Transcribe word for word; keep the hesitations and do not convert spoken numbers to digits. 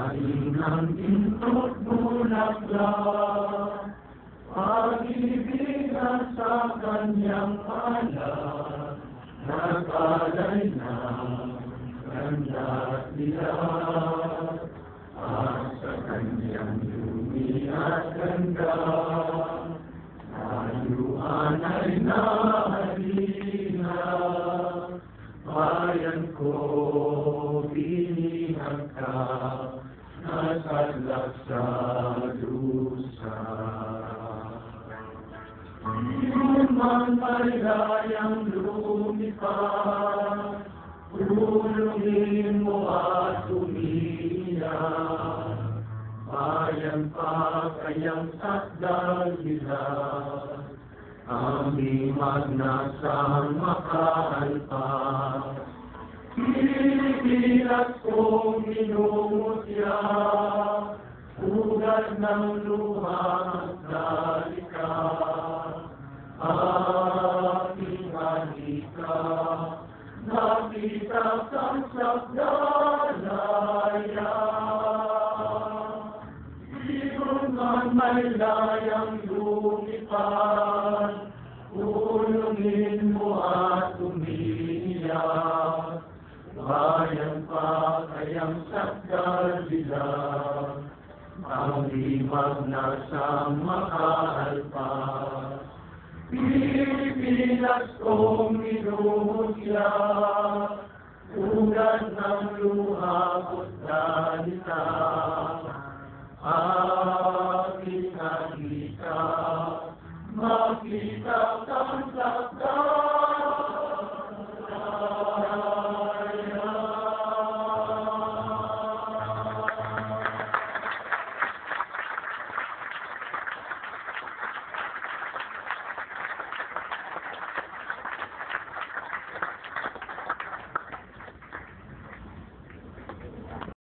Kaninang intro't bulaklak, pag-ibigan sa kanyang anak, nag-alay na ganda nila. At sa kanyang lumi at ganda, layuan ay nahalina. Bayan ko, binihag ka, nasadlak sa dusa. Lumang maligayang lumipad, ulungin mo at umiyak. Bayan pa kayang sakdal nila, aming magnasang makaalpas. Pinipilat kong minumutya, ugat ng luha at dalika. Aking halika, nakita kang sakdalaya. May layang lumipad, ulungin mo at umiyak. Bayan pa kayang sakdal nila, ang limag na sa makaalpas. Pinipilas kong minumutya, ugat ng luha